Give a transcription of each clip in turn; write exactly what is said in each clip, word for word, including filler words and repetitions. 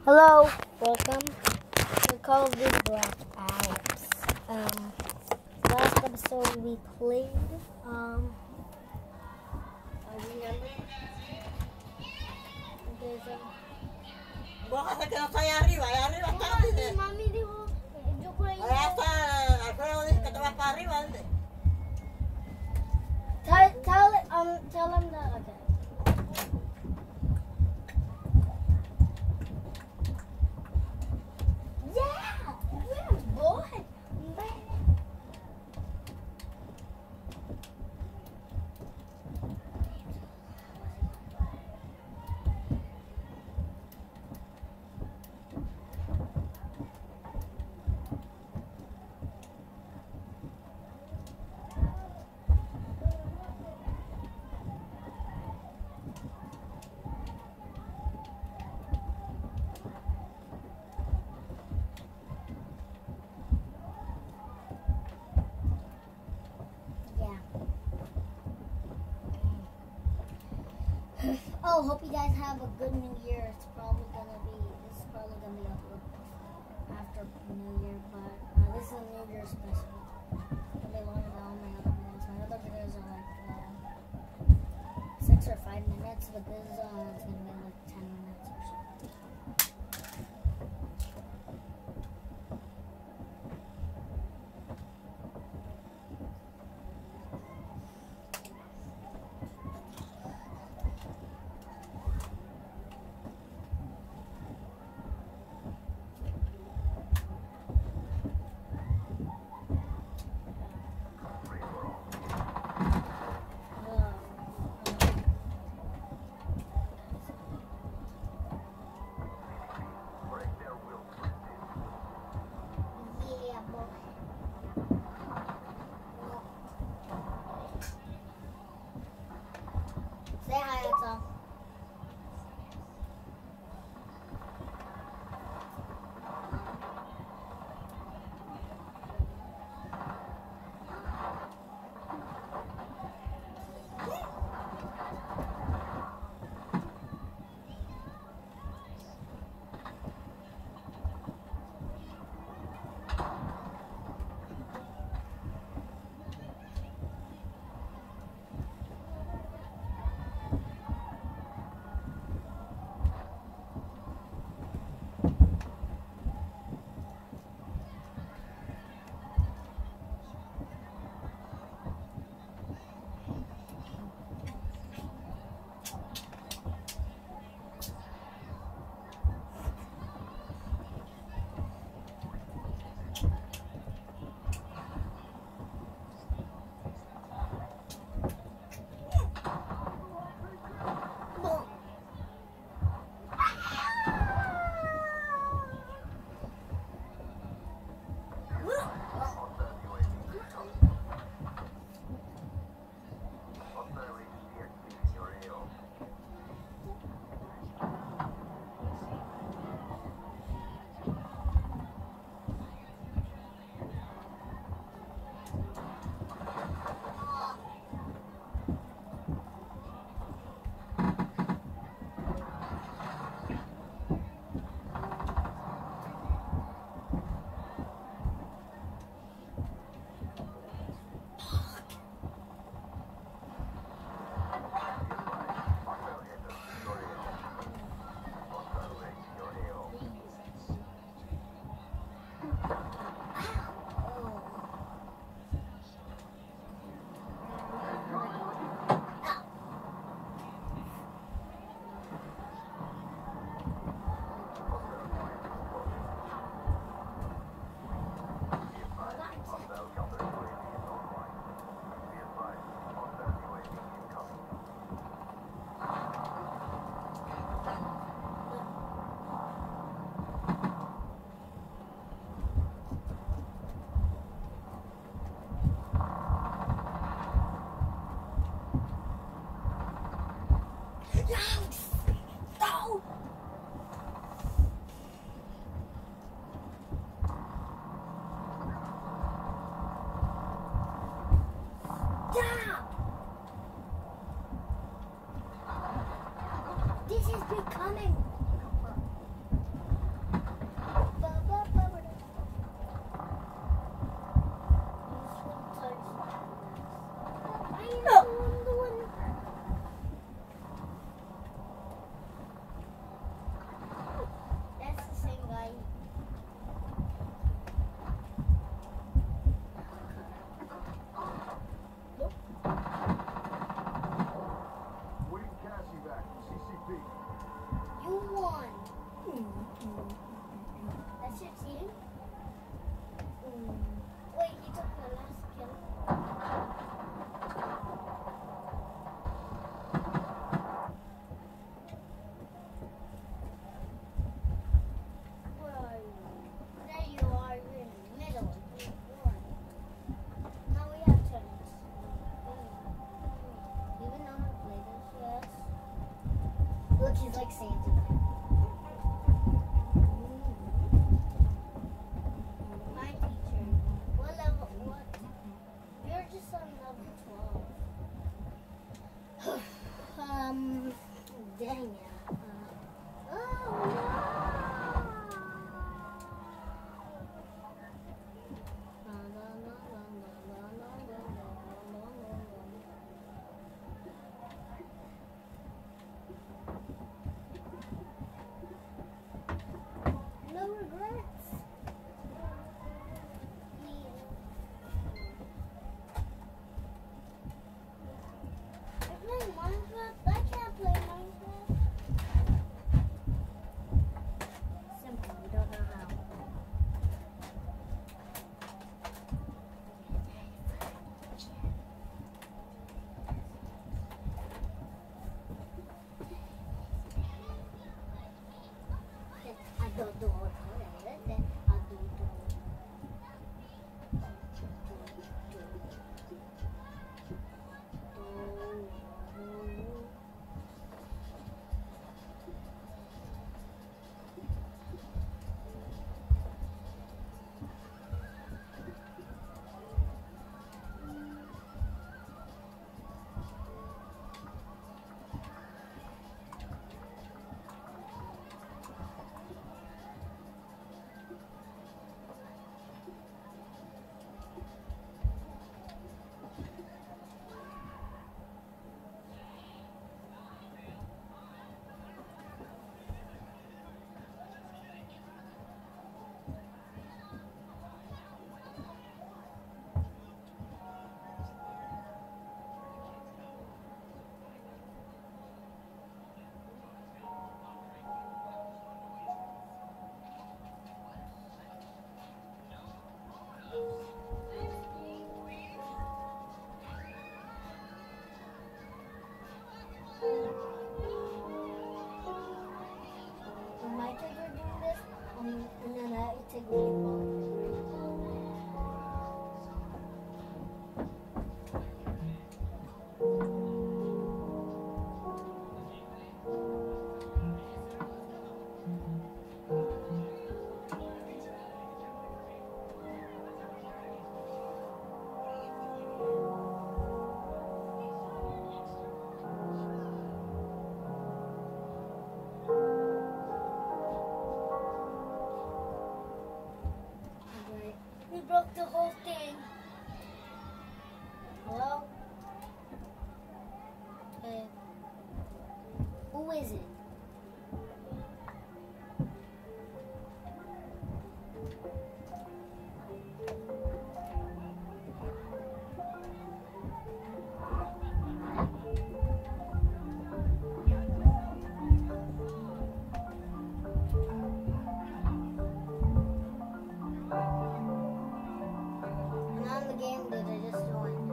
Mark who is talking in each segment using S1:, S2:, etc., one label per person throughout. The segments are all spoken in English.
S1: Hello, welcome to Call of Duty Black Ops. Um, last episode we played, um, I remember. There's a...
S2: Bukas ka na saya arriba, arriba está dice.
S1: Mami dijo, yo por ahí.
S2: Allá está, Alfredo dice que te vas para arriba, dice.
S1: Tell, tell, um, tell him that, okay. Oh, hope you guys have a good New Year. It's probably gonna be, this is probably gonna be uploaded after New Year, but uh, this is a New Year special. It'll be longer than all my other videos. My other videos are like uh, six or five minutes, but this is uh, it's gonna be like ten minutes or so. Say hi, Axel. This is becoming. That's your team? Mm. Wait, he took the last kill. Where are you? There you are. You're in the middle. You're one. Now we have turns. Even know how to play this? Yes. Look, he's like Santa. My teacher. What level? What? You're just on level twelve. um, dang it. Uh, oh no! La, la, la, la, la, la, la, la, la, la, la. No regrets. I play Minecraft. I can't play Minecraft. Simple. We don't know how. I don't do it. I do do. When my kids are doing this, um, and then I take really long. Alright. We broke the whole thing. Hello? Uh, who is it? I'm not in the game, dude. I just joined.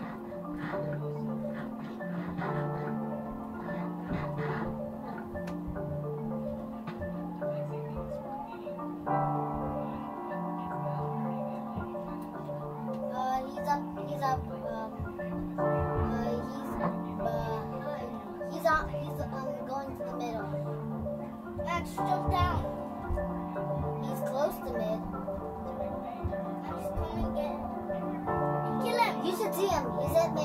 S1: Uh, he's up. He's up. Um, uh, he's behind. He's up. He's um going to the middle. Max, jump down. He's close to mid. Max, come and get. Kill him. You should see him. He's at mid.